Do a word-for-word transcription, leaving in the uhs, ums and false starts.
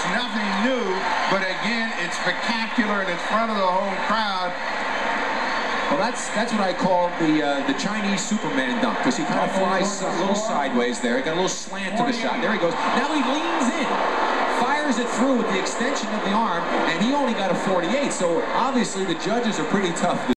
nothing new, but again, it's spectacular and it's in front of the home crowd. Well, that's that's what I call the uh, the Chinese Superman dunk, because he kind of flies a little sideways there. He got a little slant to the shot. There he goes. Now he leans in, fires it through with the extension of the arm, and he only got a forty-eight. So obviously the judges are pretty tough.